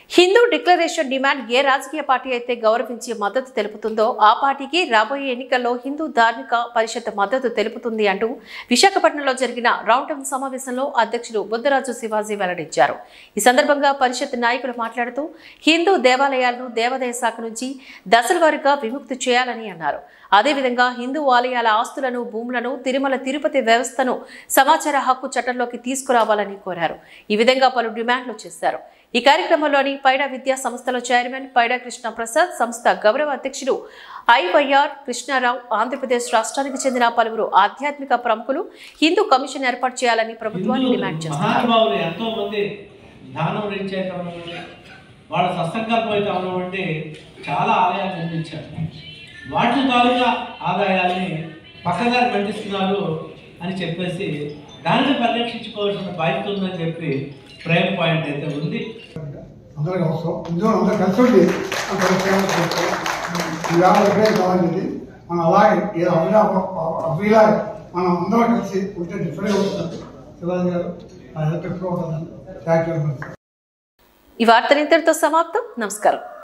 Hindu declaration demand ఏ రాజకీయ party అయితే గౌరవించి మద్దతు తెలుపుతుందో ఆ పార్టీకి రాబోయే ఎన్నికల్లో హిందూ ధార్మిక పరిషత్ మద్దతు తెలుపుతుంది అంటూ విశాఖపట్నంలో జరిగిన రౌండ్ టేబుల్ సమావేశంలో అధ్యక్షుడు బుద్ధరాజు శివాజీ వెల్లడించారు. ఈ సందర్భంగా పరిషత్ నాయకులు మాట్లాడుతూ హిందూ దేవాలయాలను దేవాదాయ శాఖ నుంచి దశలవారీగా విముక్తి చేయాలని అన్నారు. అదేవిధంగా హిందూ ఆలయాల ఆస్తులను భూములను తిరుమల తిరుపతి వ్యవస్థను సమాచార హక్కు చట్టంలోకి తీసుకురావాలని కోరారు. ఈ విధంగా పలు డిమాండ్లు చేశారు. ఈ కార్యక్రమంలోని పైడా విద్యా సంస్థల చైర్మన్ పైడా కృష్ణ ప్రసాద్, సంస్థ గౌరవ అధ్యక్షుడు ఐవైఆర్ కృష్ణారావు, ఆంధ్రప్రదేశ్ రాష్ట్రానికి చెందిన పలువురు ఆధ్యాత్మిక ప్రముఖులు హిందూ కమిషన్ ఏర్పాటు చేయాలని ప్రభుత్వాన్ని డిమాండ్ చేశారు. వాటి తాలూకా ఆదాయాల్ని పక్కదారి పండిస్తున్నారు అని చెప్పేసి దానిని పరిరక్షించుకోవాల్సిన బాధ్యత ఉందని చెప్పి ప్రైమ్ పాయింట్ అయితే ఉంది. అందరికీ అవసరం ఇందులో అందరూ కలిసి కావాలండి. మనం అలాగే అభిలాగే మనం అందరం కలిసి ఉంటే డిఫరెంట్ అవుతుంది. శివాజీ గారు ఎప్పుడు ఉంటుందండి. Thank you. ఈ వార్త ఇంతటితో సమాప్తం. నమస్కారం.